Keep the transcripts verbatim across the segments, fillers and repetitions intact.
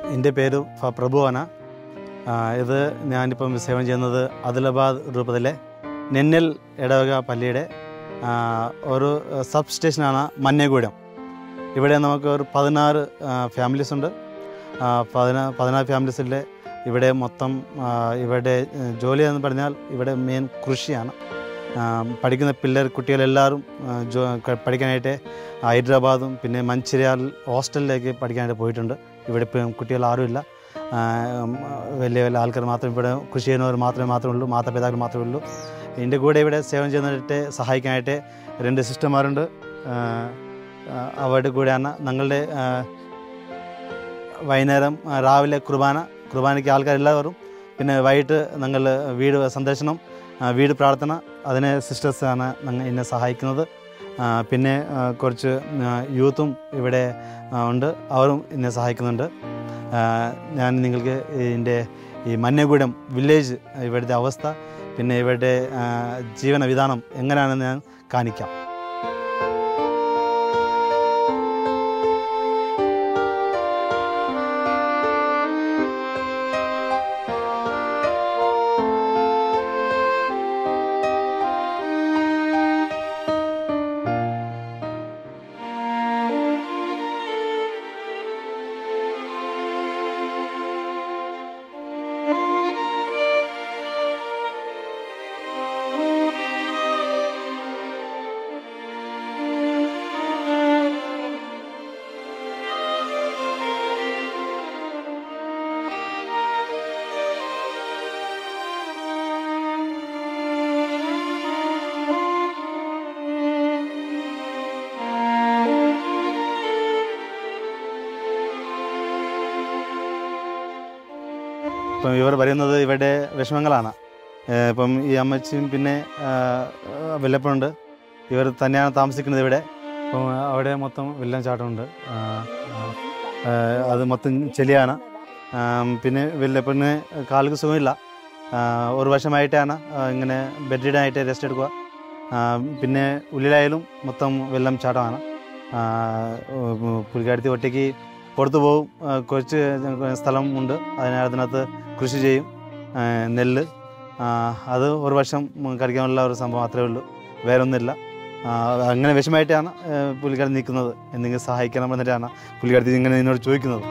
എൻ്റെ പേര് പ്രഭുവാണ്. ഇത് ഞാനിപ്പം സേവനം ചെയ്യുന്നത് ആദിലാബാദ് രൂപതയിലെ നെന്നൽ ഇടവക പള്ളിയുടെ ഒരു സബ് സ്റ്റേഷനാണ് മഞ്ഞഗൂഡം. ഇവിടെ നമുക്ക് ഒരു പതിനാറ് ഫാമിലീസ് ഉണ്ട്. പതിനാ പതിനാറ് ഫാമിലീസിലെ ഇവിടെ മൊത്തം ഇവിടെ ജോലി എന്ന് പറഞ്ഞാൽ ഇവിടെ മെയിൻ കൃഷിയാണ്. പഠിക്കുന്ന പിള്ളേർ കുട്ടികളെല്ലാവരും ജോ പഠിക്കാനായിട്ട് ഹൈദരാബാദും പിന്നെ മഞ്ചേരിയാൽ ഹോസ്റ്റലിലേക്ക് പഠിക്കാനായിട്ട് പോയിട്ടുണ്ട്. ഇവിടെ ഇപ്പം കുട്ടികൾ ആരുമില്ല. വലിയ വലിയ ആൾക്കാർ മാത്രം ഇവിടെ കൃഷി ചെയ്യുന്നവർ മാത്രമേ മാത്രമേ ഉള്ളൂ, മാതാപിതാക്കൾ മാത്രമേ ഉള്ളൂ. എൻ്റെ കൂടെ ഇവിടെ സേവനം ചെയ്യുന്നതായിട്ട് സഹായിക്കാനായിട്ട് രണ്ട് സിസ്റ്റർമാരുണ്ട്. അവരുടെ കൂടെയാണ് ഞങ്ങളുടെ വൈകുന്നേരം രാവിലെ കുർബാന കുർബാനയ്ക്ക് ആൾക്കാരെല്ലാവരും, പിന്നെ വൈകിട്ട് ഞങ്ങൾ വീട് സന്ദർശനം, വീട് പ്രാർത്ഥന, അതിനെ സിസ്റ്റേഴ്സാണ് ഞങ്ങൾ എന്നെ സഹായിക്കുന്നത്. പിന്നെ കുറച്ച് യൂത്തും ഇവിടെ ഉണ്ട്, അവരും എന്നെ സഹായിക്കുന്നുണ്ട്. ഞാൻ നിങ്ങൾക്ക് എൻ്റെ ഈ മഞ്ഞഗൂഡം വില്ലേജ് ഇവിടുത്തെ അവസ്ഥ പിന്നെ ഇവരുടെ ജീവന വിധാനം എങ്ങനെയാണെന്ന് ഞാൻ കാണിക്കാം. ഇപ്പം ഇവർ പറയുന്നത് ഇവരുടെ വിഷമങ്ങളാണ്. ഇപ്പം ഈ അമ്മച്ചിയും പിന്നെ വല്ലപ്പുണ്ട്, ഇവർ തന്നെയാണ് താമസിക്കുന്നത് ഇവിടെ. അപ്പം അവിടെ മൊത്തം വെള്ളച്ചാട്ടമുണ്ട്, അത് മൊത്തം ചെളിയാണ്. പിന്നെ വല്ലപ്പന് കാലിക്ക് സുഖമില്ല, ഒരു വർഷമായിട്ടാണ് ഇങ്ങനെ ബെഡ്രീഡായിട്ട് റെസ്റ്റ് എടുക്കുക. പിന്നെ ഉള്ളിലായാലും മൊത്തം വെള്ളം ചാട്ടമാണ്. പുള്ളിക്കാരത്തി ഒറ്റയ്ക്ക് പുറത്തു പോകും, കുറച്ച് സ്ഥലം ഉണ്ട്, അതിന് അതിനകത്ത് കൃഷി ചെയ്യും, നെല്ല്. അത് ഒരു വർഷം കഴിക്കാനുള്ള ഒരു സംഭവം മാത്രമേ ഉള്ളൂ, വേറെ ഒന്നുമില്ല. അങ്ങനെ വിഷമമായിട്ടാണ് പുള്ളിക്കാരൻ നിൽക്കുന്നത്. എന്തെങ്കിലും സഹായിക്കണം എന്നിട്ടാണ് പുള്ളിക്കാരത്തി ഇങ്ങനെ നിന്നോട് ചോദിക്കുന്നത്.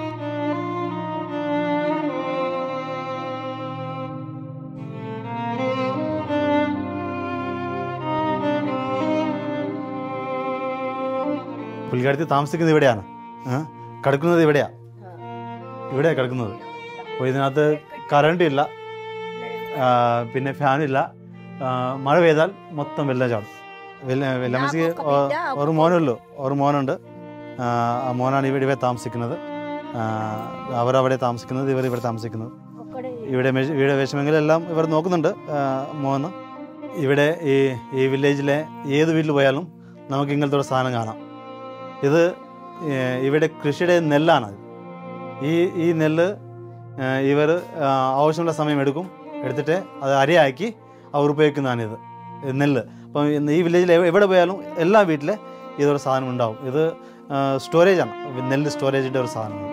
പുള്ളിക്കാരത്തി താമസിക്കുന്നത് ഇവിടെയാണ്, കിടക്കുന്നത് ഇവിടെയാണ്, ഇവിടെയാണ് കിടക്കുന്നത്. അപ്പോൾ ഇതിനകത്ത് കറണ്ട് ഇല്ല, പിന്നെ ഫാനില്ല. മഴ പെയ്താൽ മൊത്തം വെള്ളം ചാടും. വെള്ള വെള്ളമച്ചിക്ക് ഒരു മോനുള്ളൂ, ഒരു മോനുണ്ട്. ആ മോനാണ് ഇവിടെ ഇവിടെ താമസിക്കുന്നത്. അവരവിടെ താമസിക്കുന്നത്, ഇവർ ഇവിടെ താമസിക്കുന്നത്. ഇവിടെ ഇവിടെ വിഷമങ്ങളെല്ലാം ഇവർ നോക്കുന്നുണ്ട് മോന്. ഇവിടെ ഈ ഈ വില്ലേജിലെ ഏത് വീട്ടിൽ പോയാലും നമുക്ക് ഇങ്ങനത്തെ ഒരു സാധനം കാണാം. ഇത് ഇവിടെ കൃഷിയുടെ നെല്ലാണ്. ഈ ഈ നെല്ല് ഇവർ ആവശ്യമുള്ള സമയം എടുക്കും, എടുത്തിട്ട് അത് അരിയാക്കി അവർ ഉപയോഗിക്കുന്നതാണിത് നെല്ല്. അപ്പം ഈ വില്ലേജിൽ എവിടെ പോയാലും എല്ലാ വീട്ടിലും ഇതൊരു സാധനം ഉണ്ടാവും. ഇത് സ്റ്റോറേജാണ്, നെല്ല് സ്റ്റോറേജിൻ്റെ ഒരു സാധനമാണ്.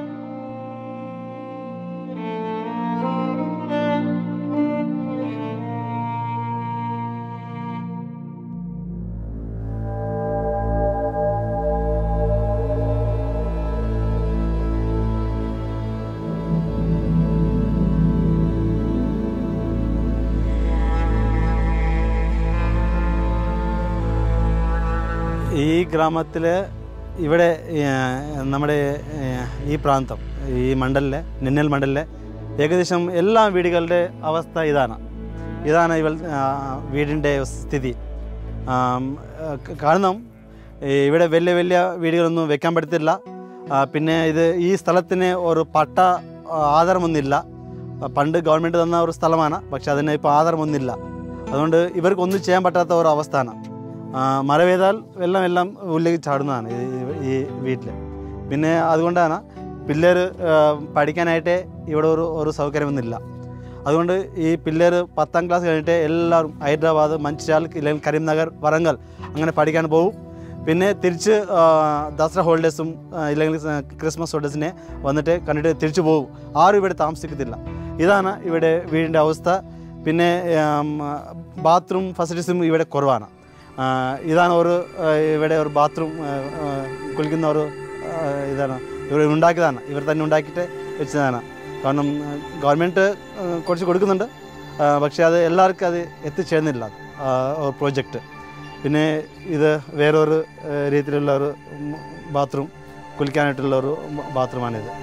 ഈ ഗ്രാമത്തിൽ ഇവിടെ നമ്മുടെ ഈ പ്രാന്തം, ഈ മണ്ഡലിലെ നെന്നൽ മണ്ഡലിലെ ഏകദേശം എല്ലാ വീടുകളുടെ അവസ്ഥ ഇതാണ്. ഇതാണ് ഇവ വീടിൻ്റെ സ്ഥിതി. കാരണം ഇവിടെ വലിയ വലിയ വീടുകളൊന്നും വെക്കാൻ പറ്റത്തില്ല. പിന്നെ ഇത് ഈ സ്ഥലത്തിന് ഒരു പട്ട ആധാരമൊന്നുമില്ല. പണ്ട് ഗവൺമെൻറ് തന്ന ഒരു സ്ഥലമാണ്, പക്ഷെ അതിന് ഇപ്പോൾ ആധാരമൊന്നുമില്ല. അതുകൊണ്ട് ഇവർക്കൊന്നും ചെയ്യാൻ പറ്റാത്ത ഒരു അവസ്ഥയാണ്. മഴ പെയ്താൽ വെള്ളം എല്ലാം ഉള്ളിലേക്ക് ചാടുന്നതാണ് ഈ വീട്ടിൽ. പിന്നെ അതുകൊണ്ടാണ് പിള്ളേർ പഠിക്കാനായിട്ട് ഇവിടെ ഒരു ഒരു സൗകര്യമൊന്നുമില്ല. അതുകൊണ്ട് ഈ പിള്ളേർ പത്താം ക്ലാസ് കഴിഞ്ഞിട്ട് എല്ലാവരും ഹൈദരാബാദ്, മഞ്ചേരിയാൽ, ഇല്ലെങ്കിൽ കരീംനഗർ, വരങ്കൽ അങ്ങനെ പഠിക്കാൻ പോകും. പിന്നെ തിരിച്ച് ദസറ ഹോളിഡേയ്സും ഇല്ലെങ്കിൽ ക്രിസ്മസ് ഹോളിഡേയ്സിനെ വന്നിട്ട് കണ്ടിട്ട് തിരിച്ചു പോകും. ആരും ഇവിടെ താമസിക്കത്തില്ല. ഇതാണ് ഇവിടെ വീടിൻ്റെ അവസ്ഥ. പിന്നെ ബാത്റൂം ഫെസിലിറ്റീസും ഇവിടെ കുറവാണ്. ഇതാണ് ഒരു ഇവിടെ ഒരു ബാത്റൂം കുളിക്കുന്ന ഒരു ഇതാണ് ഇവർ ഉണ്ടാക്കിയതാണ്. ഇവർ തന്നെ ഉണ്ടാക്കിയിട്ട് വെച്ചതാണ്. കാരണം ഗവൺമെൻറ് കുറച്ച് കൊടുക്കുന്നുണ്ട്, പക്ഷേ അത് എല്ലാവർക്കും അത് എത്തിച്ചേർന്നില്ല പ്രോജക്റ്റ്. പിന്നെ ഇത് വേറൊരു രീതിയിലുള്ള ഒരു ബാത്റൂം, കുളിക്കാനായിട്ടുള്ള ഒരു ബാത്റൂമാണിത്.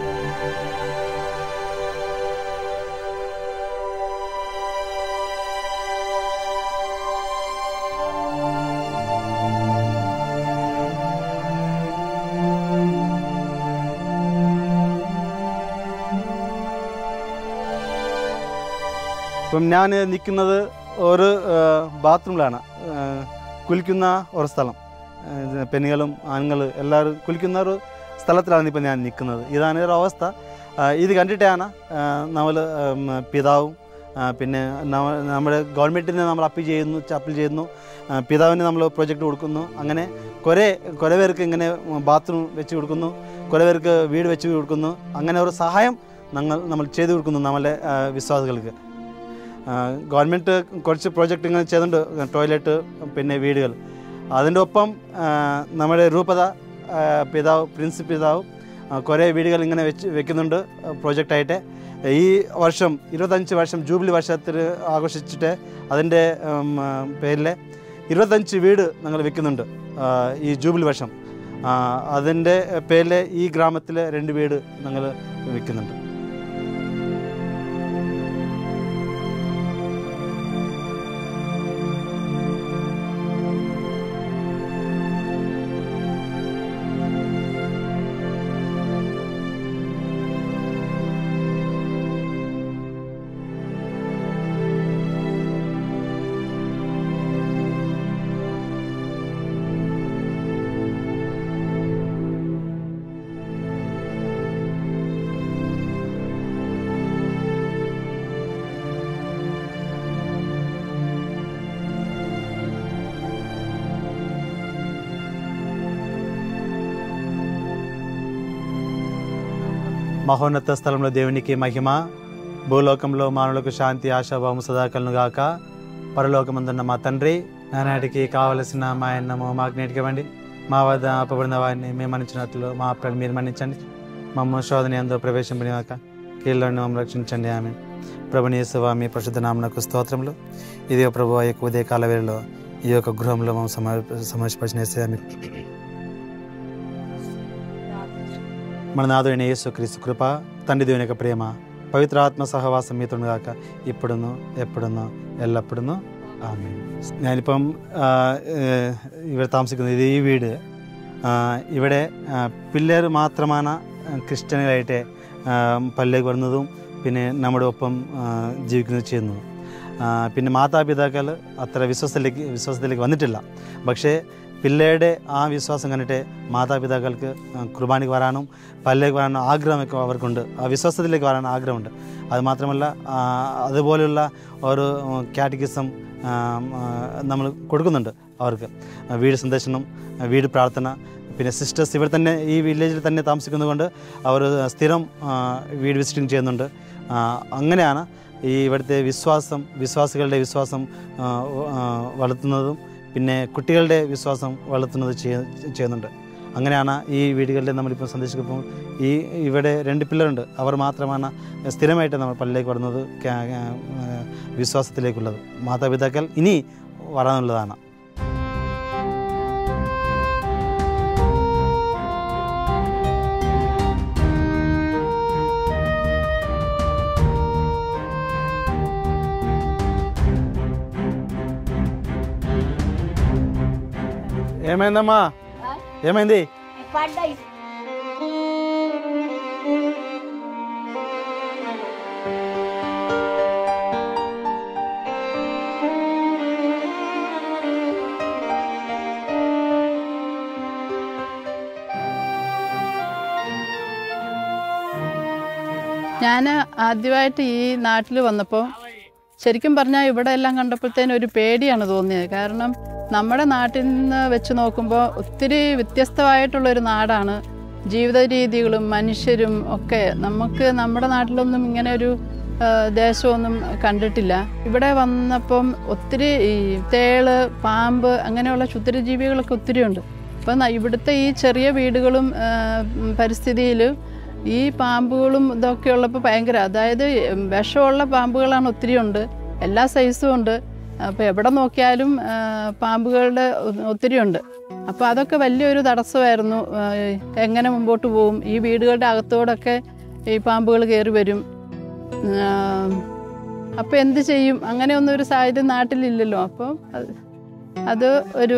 ഇപ്പം ഞാൻ നിൽക്കുന്നത് ഒരു ബാത്റൂമിലാണ്, കുളിക്കുന്ന ഒരു സ്ഥലം. പെണ്ണുങ്ങളും ആണുങ്ങൾ എല്ലാവരും കുളിക്കുന്ന ഒരു സ്ഥലത്തിലാണ് ഇപ്പം ഞാൻ നിൽക്കുന്നത്. ഇതാണ് ഒരു അവസ്ഥ. ഇത് കണ്ടിട്ടാണ് നമ്മൾ പിതാവും പിന്നെ നമ്മുടെ ഗവൺമെൻറ്റിന് നമ്മൾ അപ്പീൽ ചെയ്യുന്നു അപ്പീൽ ചെയ്യുന്നു പിതാവിന് നമ്മൾ പ്രോജക്റ്റ് കൊടുക്കുന്നു. അങ്ങനെ കുറേ കുറേ പേർക്ക് ഇങ്ങനെ ബാത്റൂം വെച്ച് കൊടുക്കുന്നു, കുറേ പേർക്ക് വീട് വെച്ച് കൊടുക്കുന്നു. അങ്ങനെ ഒരു സഹായം ഞങ്ങൾ നമ്മൾ ചെയ്തു കൊടുക്കുന്നു നമ്മളെ വിശ്വാസികൾക്ക്. ഗവൺമെൻറ് കുറച്ച് പ്രോജക്റ്റ് ഇങ്ങനെ ചെയ്യുന്നുണ്ട്, ടോയ്ലറ്റ് പിന്നെ വീടുകൾ. അതിൻ്റെ ഒപ്പം നമ്മുടെ രൂപത പിതാവ് പ്രിൻസ് പിതാവ് കുറേ വീടുകൾ ഇങ്ങനെ വെച്ച് വെക്കുന്നുണ്ട് പ്രോജക്റ്റായിട്ട്. ഈ വർഷം ഇരുപത്തഞ്ച് വർഷം ജൂബിലി വർഷത്തിൽ ആഘോഷിച്ചിട്ട് അതിൻ്റെ പേരിൽ ഇരുപത്തഞ്ച് വീട് ഞങ്ങൾ വെക്കുന്നുണ്ട് ഈ ജൂബിലി വർഷം. അതിൻ്റെ പേരിൽ ഈ ഗ്രാമത്തിൽ രണ്ട് വീട് ഞങ്ങൾ വെക്കുന്നുണ്ട്. మహోన్నత స్థలంలో దేవునికి మహిమ, భూలోకంలో మానవులకు శాంతి, ఆశాభావం సదాకలను గాక. పరలోకమందున్న మా తండ్రి, నానాటికి కావలసిన మా అన్నము మాకు నేటికివ్వండి. మా వద్ద అప్పబడిన వారిని మేము మన్నించినట్లు మా అప్పులను మీరు మన్నించండి. మమ్మ శోధన యందు ప్రవేశింపనిగాక, కీళ్ళను మమ్మల్ని రక్షించండి. ఆమె ప్రభుని యేసువా మీ పరిశుద్ధ నామమునకు స్తోత్రములు. ఇది ప్రభు ఆ యొక్క ఉదయ కాల వేళలో ఈ యొక్క గృహంలో మేము సమా సమావేశపరిచిన ఆమె మన నాథుడైన యేసుక్రీస్తు కృప, తండ్రి దేవుని యొక్క ప్రేమ, పవిత్రాత్మ సహవాసం మీతోగాక ഇപ്പോഴുന്നു എപ്പോഴുന്നു എല്ലപ്പെടുന്നു. ആമേൻ. ഞാനിപ്പം ഇവിടെ താമസിക്കുന്നത് ഇത് ഈ വീട് ഇവിടെ പിള്ളേർ മാത്രമാണ് ക്രിസ്ത്യാനികളായിട്ട് പള്ളിയിലേക്ക് വരുന്നതും പിന്നെ നമ്മുടെ ഒപ്പം ജീവിക്കുന്നത് ചെയ്യുന്നതും. പിന്നെ മാതാപിതാക്കൾ അത്ര വിശ്വാസത്തിലേക്ക് വിശ്വാസത്തിലേക്ക് വന്നിട്ടില്ല. പക്ഷേ പിള്ളേരുടെ ആ വിശ്വാസം കണ്ടിട്ട് മാതാപിതാക്കൾക്ക് കുർബാനയ്ക്ക് വരാനും പള്ളിയിലേക്ക് വരാനും ആഗ്രഹമൊക്കെ അവർക്കുണ്ട്. ആ വിശ്വാസത്തിലേക്ക് വരാൻ ആഗ്രഹമുണ്ട്. അതുമാത്രമല്ല അതുപോലെയുള്ള ഒരു കാറ്റഗിസം നമ്മൾ കൊടുക്കുന്നുണ്ട് അവർക്ക്. വീട് സന്ദർശനം, വീട് പ്രാർത്ഥന, പിന്നെ സിസ്റ്റേഴ്സ് ഇവിടെ തന്നെ ഈ വില്ലേജിൽ തന്നെ താമസിക്കുന്നതുകൊണ്ട് അവർ സ്ഥിരം വീട് വിസിറ്റിംഗ് ചെയ്യുന്നുണ്ട്. അങ്ങനെയാണ് ഈ ഇവിടുത്തെ വിശ്വാസം വിശ്വാസികളുടെ വിശ്വാസം വളർത്തുന്നതും പിന്നെ കുട്ടികളുടെ വിശ്വാസം വളർത്തുന്നത് ചെയ്യുന്നുണ്ട്. അങ്ങനെയാണ് ഈ വീടുകളിൽ നമ്മളിപ്പോൾ സന്ദർശിക്കുമ്പോൾ ഈ ഇവിടെ രണ്ട് പിള്ളേരുണ്ട്. അവർ മാത്രമാണ് സ്ഥിരമായിട്ട് നമ്മൾ പള്ളിയിലേക്ക് വരുന്നത്, വിശ്വാസത്തിലേക്കുള്ളത്. മാതാപിതാക്കൾ ഇനി വരാനുള്ളതാണ്. ఏమైందమ్మా? ఏమైంది? ഞാൻ ആദ്യമായിട്ട് ഈ നാട്ടിൽ വന്നപ്പോൾ ശരിക്കും പറഞ്ഞാൽ ഇവിടെ എല്ലാം കണ്ടപ്പോഴത്തേനും ഒരു പേടിയാണ് തോന്നിയത്. കാരണം നമ്മുടെ നാട്ടിൽ നിന്ന് വെച്ച് നോക്കുമ്പോൾ ഒത്തിരി വ്യത്യസ്തമായിട്ടുള്ളൊരു നാടാണ്. ജീവിത രീതികളും മനുഷ്യരും ഒക്കെ നമുക്ക് നമ്മുടെ നാട്ടിലൊന്നും ഇങ്ങനെ ഒരു ദേശമൊന്നും കണ്ടിട്ടില്ല. ഇവിടെ വന്നപ്പം ഒത്തിരി ഈ തേള്, പാമ്പ് അങ്ങനെയുള്ള ക്ഷുദ്രജീവികളൊക്കെ ഒത്തിരി ഉണ്ട്. അപ്പം ഇവിടുത്തെ ഈ ചെറിയ വീടുകളും പരിസ്ഥിതിയിൽ ഈ പാമ്പുകളും ഇതൊക്കെ ഉള്ളപ്പോൾ ഭയങ്കര, അതായത് വിഷമുള്ള പാമ്പുകളാണ് ഒത്തിരി ഉണ്ട്, എല്ലാ സൈസും ഉണ്ട്. അപ്പോൾ എവിടെ നോക്കിയാലും പാമ്പുകളുടെ ഒത്തിരി ഉണ്ട്. അപ്പോൾ അതൊക്കെ വലിയൊരു തടസ്സമായിരുന്നു. എങ്ങനെ മുമ്പോട്ട് പോകും? ഈ വീടുകളുടെ അകത്തോടൊക്കെ ഈ പാമ്പുകൾ കയറി വരും. അപ്പോൾ എന്ത് ചെയ്യും? അങ്ങനെയൊന്നും ഒരു സാഹചര്യം നാട്ടിലില്ലല്ലോ. അപ്പം അത് ഒരു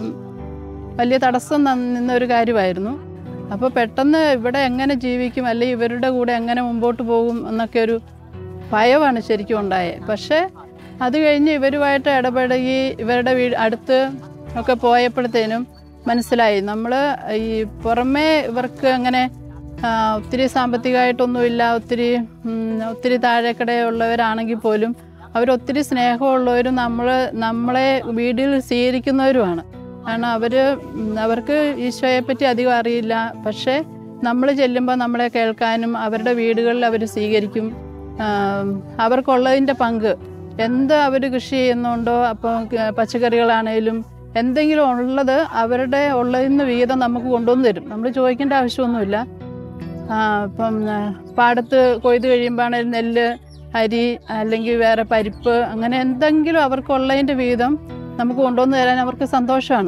വലിയ തടസ്സം നിന്നൊരു കാര്യമായിരുന്നു. അപ്പോൾ പെട്ടെന്ന് ഇവിടെ എങ്ങനെ ജീവിക്കും, അല്ലെങ്കിൽ ഇവരുടെ കൂടെ എങ്ങനെ മുമ്പോട്ട് പോകും എന്നൊക്കെ ഒരു ഭയമാണ് ശരിക്കും ഉണ്ടായത്. പക്ഷേ അത് കഴിഞ്ഞ് ഇവരുമായിട്ട് ഇടപെടുകി ഇവരുടെ വീട് അടുത്ത് ഒക്കെ പോയപ്പോഴത്തേനും മനസ്സിലായി നമ്മൾ ഈ പുറമേ ഇവർക്ക് അങ്ങനെ ഒത്തിരി സാമ്പത്തികമായിട്ടൊന്നുമില്ല, ഒത്തിരി ഒത്തിരി താഴെക്കടയുള്ളവരാണെങ്കിൽ പോലും അവരൊത്തിരി സ്നേഹമുള്ളവരും നമ്മൾ നമ്മളെ വീട്ടിൽ സ്വീകരിക്കുന്നവരുമാണ്. കാരണം അവർ അവർക്ക് ഈശോയെപ്പറ്റി അധികം അറിയില്ല. പക്ഷേ നമ്മൾ ചെല്ലുമ്പോൾ നമ്മളെ കേൾക്കാനും അവരുടെ വീടുകളിൽ അവർ സ്വീകരിക്കും. അവർക്കുള്ളതിൻ്റെ പങ്ക് എന്ത് അവർ കൃഷി ചെയ്യുന്നുണ്ടോ, അപ്പോൾ പച്ചക്കറികളാണേലും എന്തെങ്കിലും ഉള്ളത് അവരുടെ ഉള്ളതിൽ നിന്ന് വീതം നമുക്ക് കൊണ്ടുവന്ന് തരും. നമ്മൾ ചോദിക്കേണ്ട ആവശ്യമൊന്നുമില്ല. ഇപ്പം പാടത്ത് കൊയ്ത് കഴിയുമ്പോഴാണെങ്കിലും നെല്ല്, അരി അല്ലെങ്കിൽ വേറെ പരിപ്പ്, അങ്ങനെ എന്തെങ്കിലും അവർക്കുള്ളതിൻ്റെ വീതം നമുക്ക് കൊണ്ടുവന്ന് തരാൻ അവർക്ക് സന്തോഷമാണ്.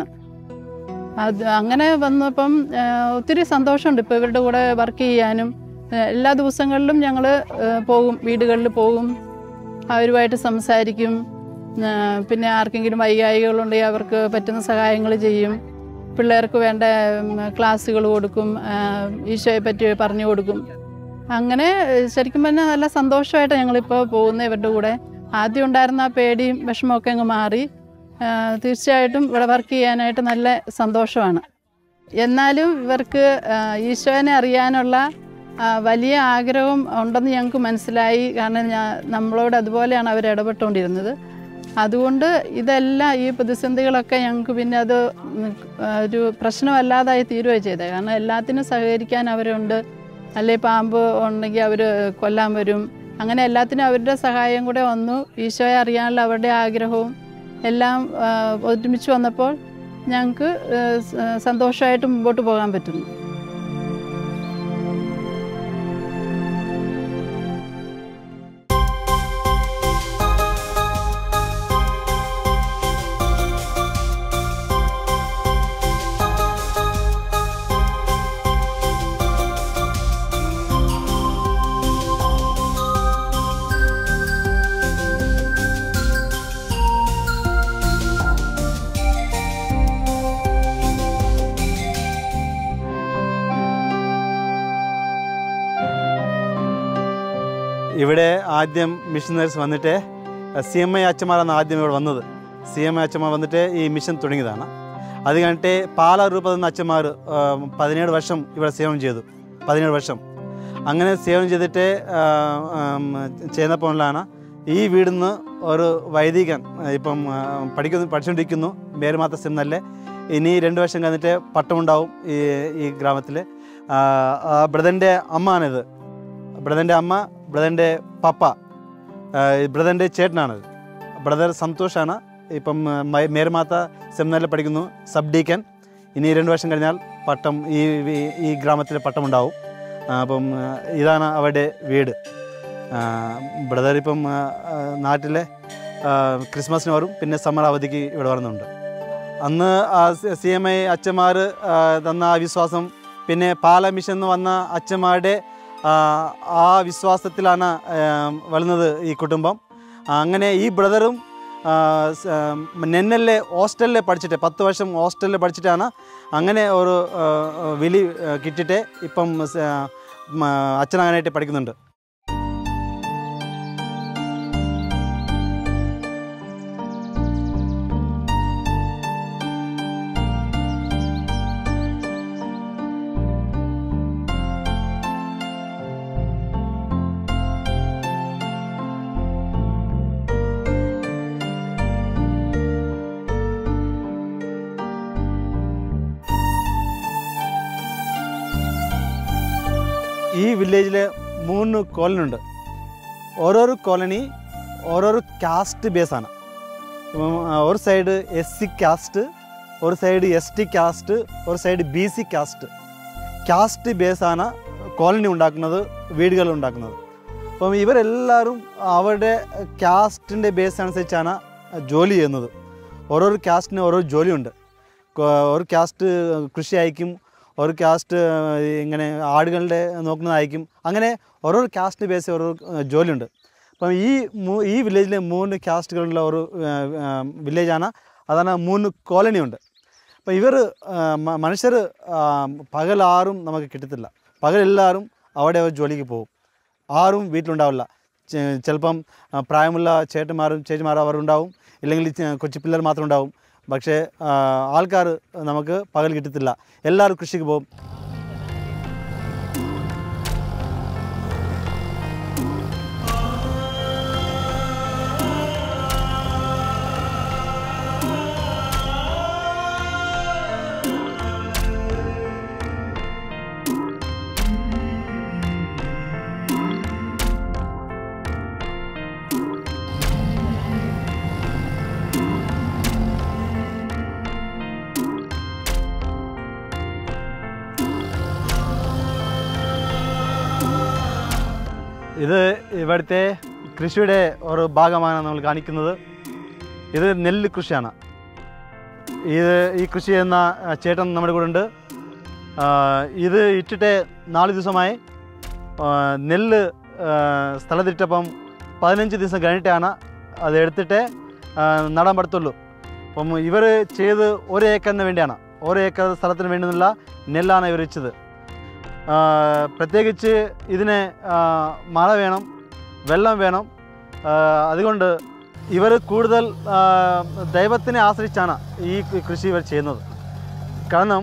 അത് അങ്ങനെ വന്നപ്പം ഒത്തിരി സന്തോഷമുണ്ട് ഇപ്പോൾ ഇവരുടെ കൂടെ വർക്ക് ചെയ്യാനും. എല്ലാ ദിവസങ്ങളിലും ഞങ്ങൾ പോകും, വീടുകളിൽ പോകും, അവരുമായിട്ട് സംസാരിക്കും. പിന്നെ ആർക്കെങ്കിലും വൈകായികളുണ്ടെങ്കിൽ അവർക്ക് പറ്റുന്ന സഹായങ്ങൾ ചെയ്യും. പിള്ളേർക്ക് വേണ്ട ക്ലാസ്സുകൾ കൊടുക്കും, ഈശോയെ പറ്റി പറഞ്ഞു കൊടുക്കും. അങ്ങനെ ശരിക്കും പറഞ്ഞാൽ നല്ല സന്തോഷമായിട്ടാണ് ഞങ്ങളിപ്പോൾ പോകുന്നത് ഇവരുടെ കൂടെ. ആദ്യം ഉണ്ടായിരുന്ന ആ പേടിയും വിഷമമൊക്കെ അങ്ങ് മാറി. തീർച്ചയായിട്ടും ഇവിടെ വർക്ക് ചെയ്യാനായിട്ട് നല്ല സന്തോഷമാണ്. എന്നാലും ഇവർക്ക് ഈശോനെ അറിയാനുള്ള വലിയ ആഗ്രഹം ഉണ്ടെന്ന് ഞങ്ങൾക്ക് മനസ്സിലായി. കാരണം ഞാൻ നമ്മളോട് അതുപോലെയാണ് അവർ ഇടപെട്ടുകൊണ്ടിരുന്നത്. അതുകൊണ്ട് ഇതെല്ലാം ഈ പ്രതിസന്ധികളൊക്കെ ഞങ്ങൾക്ക് പിന്നെ അത് ഒരു പ്രശ്നമല്ലാതായി തീരുകയാണ് ചെയ്തത്. കാരണം എല്ലാത്തിനും സഹകരിക്കാൻ അവരുണ്ട്. അല്ലെങ്കിൽ പാമ്പ് ഉണ്ടെങ്കിൽ അവർ കൊല്ലാൻ വരും. അങ്ങനെ എല്ലാത്തിനും അവരുടെ സഹായം കൂടെ വന്നു. ഈശോയെ അറിയാനുള്ള അവരുടെ ആഗ്രഹവും എല്ലാം ഒരുമിച്ച് വന്നപ്പോൾ ഞങ്ങൾക്ക് സന്തോഷമായിട്ട് മുമ്പോട്ട് പോകാൻ പറ്റുന്നു. ഇവിടെ ആദ്യം മിഷനറീസ് വന്നിട്ട് സി എം ഐ അച്ഛന്മാരാണ് ആദ്യം ഇവിടെ വന്നത്. സി എം ഐ അച്ഛന്മാർ വന്നിട്ട് ഈ മിഷൻ തുടങ്ങിയതാണ്. അത് കഴിഞ്ഞിട്ട് പാലാ രൂപത എന്ന അച്ഛന്മാർ പതിനേഴ് വർഷം ഇവിടെ സേവനം ചെയ്തു. പതിനേഴ് വർഷം അങ്ങനെ സേവനം ചെയ്തിട്ട് ചെയ്യുന്നപ്പോഴാണ് ഈ വീടിന്ന് ഒരു വൈദികൻ ഇപ്പം പഠിക്കുന്നു പഠിച്ചുകൊണ്ടിരിക്കുന്നു മേരുമാത്ത സെമിനാറിൽ. ഇനി രണ്ട് വർഷം കഴിഞ്ഞിട്ട് പട്ടമുണ്ടാവും ഈ ഈ ഗ്രാമത്തിൽ. ബ്രദറിൻ്റെ അമ്മയാണിത്. ബ്രദറിൻ്റെ അമ്മ, ബ്രദറിൻ്റെ പപ്പ, ബ്രദറിൻ്റെ ചേട്ടനാണിത്. ബ്രദർ സന്തോഷാണ്. ഇപ്പം മേരുമാത്ത സെമിനാറിൽ പഠിക്കുന്നു, സബ് ഡീക്കൻ. ഇനി രണ്ട് വർഷം കഴിഞ്ഞാൽ പട്ടം ഈ ഈ ഗ്രാമത്തിൽ പട്ടമുണ്ടാവും. അപ്പം ഇതാണ് അവരുടെ വീട്. ബ്രദർ ഇപ്പം നാട്ടിലെ ക്രിസ്മസിന് വരും, പിന്നെ സമ്മർ അവധിക്ക് ഇവിടെ വരുന്നുണ്ട്. അന്ന് ആ സി എം ഐ അച്ഛന്മാർ തന്ന ആ വിശ്വാസം, പിന്നെ പാലാ മിഷൻ എന്ന് വന്ന അച്ഛന്മാരുടെ ആ വിശ്വാസത്തിലാണ് വളർന്നത് ഈ കുടുംബം. അങ്ങനെ ഈ ബ്രദറും നെന്നലിലെ ഹോസ്റ്റലിൽ പഠിച്ചിട്ട് പത്ത് വർഷം ഹോസ്റ്റലിൽ പഠിച്ചിട്ടാണ് അങ്ങനെ ഒരു വിളി കിട്ടിയിട്ട് ഇപ്പം അച്ഛനാകാനായിട്ട് പഠിക്കുന്നുണ്ട്. ഈ വില്ലേജിൽ മൂന്ന് കോളനി ഉണ്ട്. ഓരോരോ കോളനി ഓരോരോ കാസ്റ്റ് ബേസാണ്. ഒരു സൈഡ് എസ് സി കാസ്റ്റ്, ഒരു സൈഡ് എസ് ടി കാസ്റ്റ്, ഒരു side B C caste. Caste ബേസാണ് കോളനി ഉണ്ടാക്കുന്നത്, വീടുകൾ ഉണ്ടാക്കുന്നത്. അപ്പം ഇവരെല്ലാവരും അവരുടെ കാസ്റ്റിൻ്റെ ബേസ് അനുസരിച്ചാണ് ജോലി ചെയ്യുന്നത്. ഓരോരോ കാസ്റ്റിന് ഓരോ ജോലിയുണ്ട്. ഒരു കാസ്റ്റ് കൃഷി അയക്കും, ഒരു കാസ്റ്റ് ഇങ്ങനെ ആടുകളുടെ നോക്കുന്നതായിരിക്കും. അങ്ങനെ ഓരോ കാസ്റ്റിന് ബേസ് ഓരോ ജോലിയുണ്ട്. അപ്പം ഈ ഈ വില്ലേജിലെ മൂന്ന് കാസ്റ്റുകളുള്ള ഒരു വില്ലേജാണ്. അതാണ് മൂന്ന് കോളനിയുണ്ട്. അപ്പം ഇവർ മനുഷ്യർ പകലാറും നമുക്ക് കിട്ടത്തില്ല. പകലെല്ലാവരും അവിടെ ജോലിക്ക് പോകും, ആരും വീട്ടിലുണ്ടാവില്ല. ചിലപ്പം പ്രായമുള്ള ചേട്ടന്മാരും ചേച്ചിമാരും അവരുണ്ടാവും, ഇല്ലെങ്കിൽ കൊച്ചു പിള്ളേർ മാത്രം ഉണ്ടാവും. പക്ഷേ ആൾക്കാർ നമുക്ക് പകൽ കിട്ടത്തില്ല, എല്ലാവരും കൃഷിക്ക് പോകും. ഇത് ഇവിടുത്തെ കൃഷിയുടെ ഒരു ഭാഗമാണ് നമ്മൾ കാണിക്കുന്നത്. ഇത് നെല്ല് കൃഷിയാണ്. ഇത് ഈ കൃഷി ചെയ്യുന്ന ചേട്ടൻ നമ്മുടെ കൂടെ ഉണ്ട്. ഇത് ഇട്ടിട്ട് നാല് ദിവസമായി. നെല്ല് സ്ഥലത്തിട്ടപ്പം പതിനഞ്ച് ദിവസം കഴിഞ്ഞിട്ടാണ് അത് എടുത്തിട്ട് നടാൻ പറ്റത്തുള്ളൂ. അപ്പം ഇവർ ചെയ്ത് ഒരു ഏക്കറിന് വേണ്ടിയാണ്, ഒരു ഏക്കർ സ്ഥലത്തിന് വേണ്ടിയുള്ള നെല്ലാണ് ഇവർ വെച്ചത്. പ്രത്യേകിച്ച് ഇതിന് മഴ വേണം, വെള്ളം വേണം. അതുകൊണ്ട് ഇവർ കൂടുതൽ ദൈവത്തിനെ ആശ്രയിച്ചാണ് ഈ കൃഷി ഇവർ ചെയ്യുന്നത്. കാരണം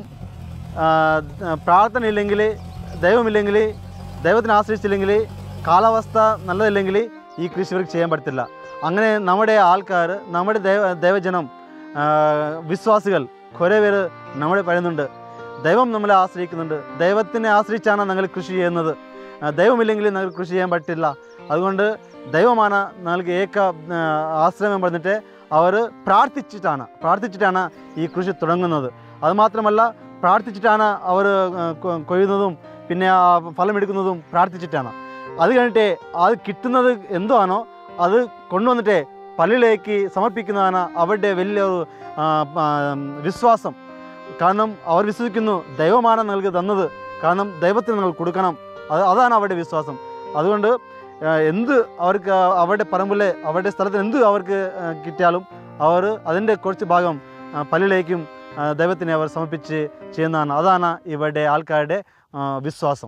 പ്രാർത്ഥന ഇല്ലെങ്കിൽ, ദൈവമില്ലെങ്കിൽ, ദൈവത്തിനെ ആശ്രയിച്ചില്ലെങ്കിൽ, കാലാവസ്ഥ നല്ലതില്ലെങ്കിൽ ഈ കൃഷി ഇവർക്ക് ചെയ്യാൻ പറ്റത്തില്ല. അങ്ങനെ നമ്മുടെ ആൾക്കാർ, നമ്മുടെ ദൈവ ദൈവജനം വിശ്വാസികൾ കുറേ പേര് നമ്മളെ പറയുന്നുണ്ട്, ദൈവം നമ്മളെ ആശ്രയിക്കുന്നുണ്ട്, ദൈവത്തിനെ ആശ്രയിച്ചാണ് ഞങ്ങൾ കൃഷി ചെയ്യുന്നത്, ദൈവമില്ലെങ്കിൽ ഞങ്ങൾക്ക് കൃഷി ചെയ്യാൻ പറ്റില്ല. അതുകൊണ്ട് ദൈവമാണ് ഞങ്ങൾക്ക് ഏക ആശ്രയം പറഞ്ഞിട്ട് അവർ പ്രാർത്ഥിച്ചിട്ടാണ് പ്രാർത്ഥിച്ചിട്ടാണ് ഈ കൃഷി തുടങ്ങുന്നത്. അതുമാത്രമല്ല, പ്രാർത്ഥിച്ചിട്ടാണ് അവർ കൊയ്യുന്നതും പിന്നെ ഫലമെടുക്കുന്നതും പ്രാർത്ഥിച്ചിട്ടാണ്. അത് കഴിഞ്ഞിട്ട് അത് കിട്ടുന്നത് എന്തോ ആണോ അത് കൊണ്ടുവന്നിട്ട് പള്ളിയിലേക്ക് സമർപ്പിക്കുന്നതാണ് അവരുടെ വലിയൊരു വിശ്വാസം. കാരണം അവർ വിശ്വസിക്കുന്നു ദൈവമാണ് നിങ്ങൾക്ക് തന്നത്, കാരണം ദൈവത്തിന് നിങ്ങൾ കൊടുക്കണം. അത് അതാണ് അവരുടെ വിശ്വാസം. അതുകൊണ്ട് എന്ത് അവർക്ക് അവരുടെ പറമ്പിലെ അവരുടെ സ്ഥലത്തിന് എന്ത് അവർക്ക് കിട്ടിയാലും അവർ അതിൻ്റെ കുറച്ച് ഭാഗം പള്ളിയിലേക്കും ദൈവത്തിനെ അവർ സമർപ്പിച്ച് ചെയ്യുന്നതാണ്. അതാണ് ഇവരുടെ ആൾക്കാരുടെ വിശ്വാസം.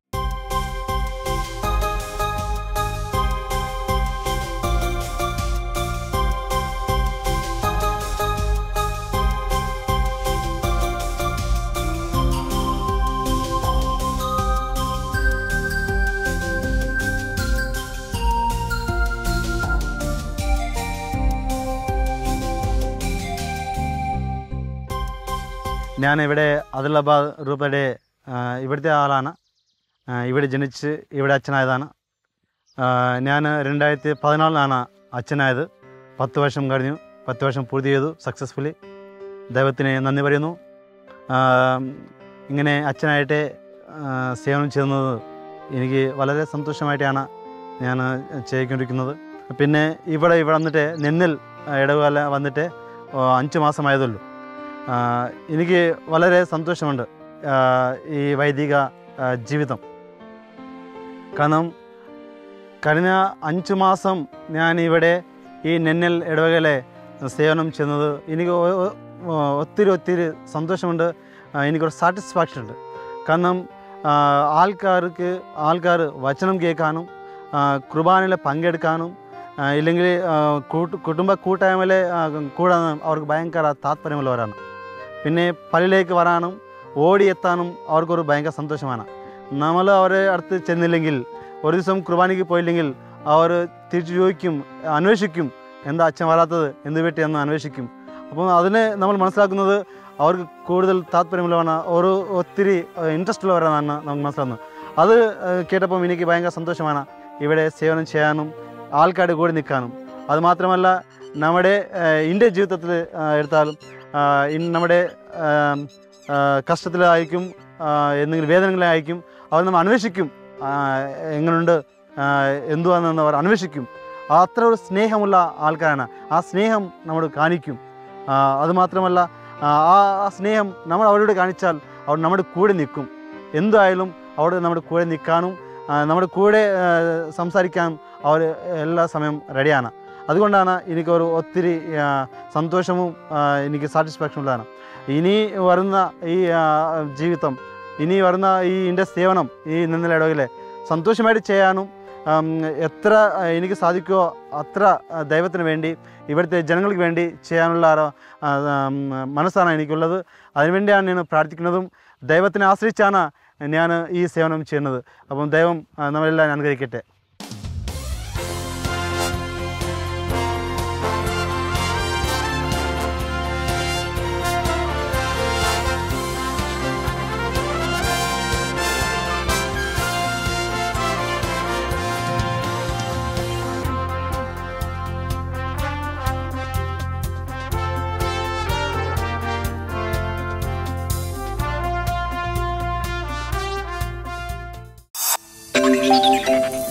ഞാൻ ഇവിടെ ആദിലാബാദ് രൂപയുടെ ഇവിടുത്തെ ആളാണ്. ഇവിടെ ജനിച്ച് ഇവിടെ അച്ഛനായതാണ്. ഞാൻ രണ്ടായിരത്തി പതിനാലിനാണ് അച്ഛനായത്. പത്ത് വർഷം കഴിഞ്ഞു, പത്ത് വർഷം പൂർത്തി ചെയ്തു സക്സസ്ഫുള്ളി. ദൈവത്തിന് നന്ദി പറയുന്നു. ഇങ്ങനെ അച്ഛനായിട്ട് സേവനം ചെയ്യുന്നത് എനിക്ക് വളരെ സന്തോഷമായിട്ടാണ് ഞാൻ ചെയ്തുകൊണ്ടിരിക്കുന്നത്. പിന്നെ ഇവിടെ ഇവിടെ വന്നിട്ട് നെന്നിൽ ഇടവേള വന്നിട്ട് അഞ്ച് മാസമായതുള്ളൂ. എനിക്ക് വളരെ സന്തോഷമുണ്ട് ഈ വൈദിക ജീവിതം. കാരണം കഴിഞ്ഞ അഞ്ച് മാസം ഞാൻ ഇവിടെ ഈ നെന്നൽ ഇടവകയിലെ സേവനം ചെയ്യുന്നത് എനിക്ക് ഒത്തിരി ഒത്തിരി സന്തോഷമുണ്ട്. എനിക്കൊരു സാറ്റിസ്ഫാക്ഷൻ ഉണ്ട്. കാരണം ആൾക്കാർക്ക് ആൾക്കാർ വചനം കേൾക്കാനും കുർബാനയിൽ പങ്കെടുക്കാനും ഇല്ലെങ്കിൽ കൂട്ട് കുടുംബ കൂട്ടായ്മയിൽ കൂടാനും അവർക്ക് ഭയങ്കര താല്പര്യമുള്ളവരാണ്. പിന്നെ പള്ളിയിലേക്ക് വരാനും ഓടിയെത്താനും അവർക്കൊരു ഭയങ്കര സന്തോഷമാണ്. നമ്മൾ അവരെ അടുത്ത് ചെന്നില്ലെങ്കിൽ, ഒരു ദിവസം കുർബാനയ്ക്ക് പോയില്ലെങ്കിൽ അവർ തിരിച്ചു ചോദിക്കും, അന്വേഷിക്കും, എന്താ അച്ഛൻ വരാത്തത്, എന്ത് പറ്റിയെന്ന് അന്വേഷിക്കും. അപ്പം അതിനെ നമ്മൾ മനസ്സിലാക്കുന്നത് അവർക്ക് കൂടുതൽ താല്പര്യമുള്ളവരാണ്, ഒരു ഒത്തിരി ഇൻട്രസ്റ്റ് ഉള്ളവരാണെന്ന് നമുക്ക് മനസ്സിലാക്കുന്നത്. അത് കേട്ടപ്പം എനിക്ക് ഭയങ്കര സന്തോഷമാണ് ഇവിടെ സേവനം ചെയ്യാനും ആൾക്കാരുടെ കൂടെ നിൽക്കാനും. അതുമാത്രമല്ല നമ്മുടെ ഇന്ത്യ ജീവിതത്തിൽ എടുത്താലും നമ്മുടെ കഷ്ടത്തിലായിരിക്കും, എന്തെങ്കിലും വേദനകളായിരിക്കും, അവർ നമ്മൾ അന്വേഷിക്കും, എങ്ങനെയുണ്ട് എന്തുവാണെന്ന് അവർ അന്വേഷിക്കും. അത്ര ഒരു സ്നേഹമുള്ള ആൾക്കാരാണ്. ആ സ്നേഹം നമ്മോട് കാണിക്കും. അതുമാത്രമല്ല ആ ആ സ്നേഹം നമ്മൾ അവരോട് കാണിച്ചാൽ അവർ നമ്മുടെ കൂടെ നിൽക്കും. എന്തായാലും അവിടെ നമ്മുടെ കൂടെ നിൽക്കാനും നമ്മുടെ കൂടെ സംസാരിക്കാനും അവർ എല്ലാ സമയം റെഡിയാണ്. അതുകൊണ്ടാണ് എനിക്കൊരു ഒത്തിരി സന്തോഷവും എനിക്ക് സാറ്റിസ്ഫാക്ഷനുള്ളതാണ്. ഇനി വരുന്ന ഈ ജീവിതം, ഇനി വരുന്ന ഈ എൻ്റെ സേവനം ഈ നിന്നല ഇടവകയിലെ സന്തോഷമായിട്ട് ചെയ്യാനും എത്ര എനിക്ക് സാധിക്കുമോ അത്ര ദൈവത്തിന് വേണ്ടി ഇവിടുത്തെ ജനങ്ങൾക്ക് വേണ്ടി ചെയ്യാനുള്ള മനസ്സാണ് എനിക്കുള്ളത്. അതിനുവേണ്ടിയാണ് ഞാൻ പ്രാർത്ഥിക്കുന്നതും ദൈവത്തിനെ ആശ്രയിച്ചാണ് ഞാൻ ഈ സേവനം ചെയ്യുന്നത്. അപ്പം ദൈവം നമ്മളെല്ലാം അനുഗ്രഹിക്കട്ടെ. Thank you.